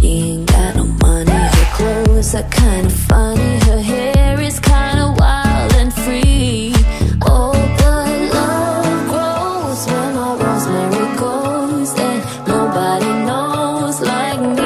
She ain't got no money, her clothes are kinda funny, her hair is kinda wild and free. Oh, but love grows where my rosemary goes.